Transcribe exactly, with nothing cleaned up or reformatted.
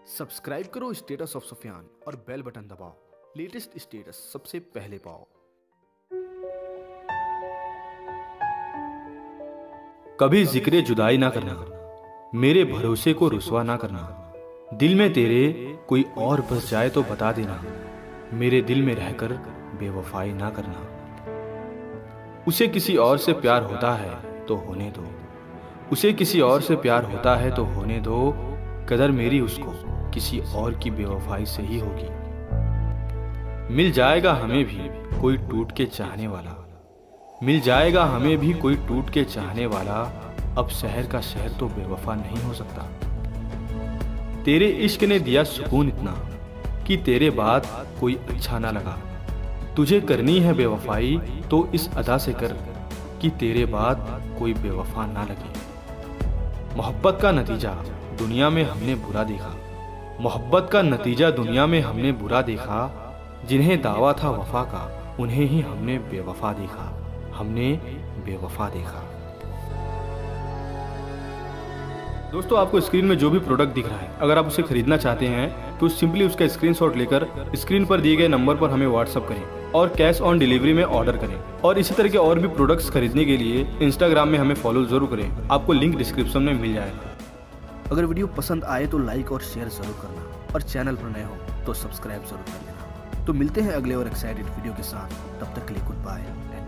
Subscribe करो status of Sufiyan और bell button दबाओ, लेटेस्ट स्टेटस सबसे पहले पाओ। कभी जिक्र जुदाई ना करना, मेरे भरोसे को रुसवा ना करना। दिल में तेरे कोई और बस जाए तो बता देना, मेरे दिल में रहकर बेवफाई ना करना। उसे किसी और से प्यार होता है तो होने दो, उसे किसी और से प्यार होता है तो होने दो। कदर मेरी उसको किसी और की बेवफाई से ही होगी। मिल जाएगा हमें भी कोई टूट के चाहने वाला, मिल जाएगा हमें भी कोई टूट के चाहने वाला। अब शहर का शहर तो बेवफा नहीं हो सकता। तेरे इश्क ने दिया सुकून इतना कि तेरे बाद कोई अच्छा ना लगा। तुझे करनी है बेवफाई तो इस अदा से कर कि तेरे बाद कोई बेवफा ना लगे। मोहब्बत का नतीजा दुनिया में हमने बुरा देखा, मोहब्बत का नतीजा दुनिया में हमने बुरा देखा। जिन्हें दावा था वफा का उन्हें ही हमने बेवफा देखा, हमने बेवफा देखा। दोस्तों, आपको स्क्रीन में जो भी प्रोडक्ट दिख रहा है, अगर आप उसे खरीदना चाहते हैं तो सिंपली उसका स्क्रीनशॉट लेकर स्क्रीन पर दिए गए नंबर पर हमें व्हाट्सअप करें और कैश ऑन डिलीवरी में ऑर्डर करें। और इसी तरह के और भी प्रोडक्ट्स खरीदने के लिए इंस्टाग्राम में हमें फॉलो जरूर करें, आपको लिंक डिस्क्रिप्शन में मिल जाएगा। अगर वीडियो पसंद आए तो लाइक और शेयर जरूर करना और चैनल पर नए हो तो सब्सक्राइब जरूर कर देना। तो मिलते हैं अगले और एक्साइटेड वीडियो के साथ, तब तक के लिए गुड बाय।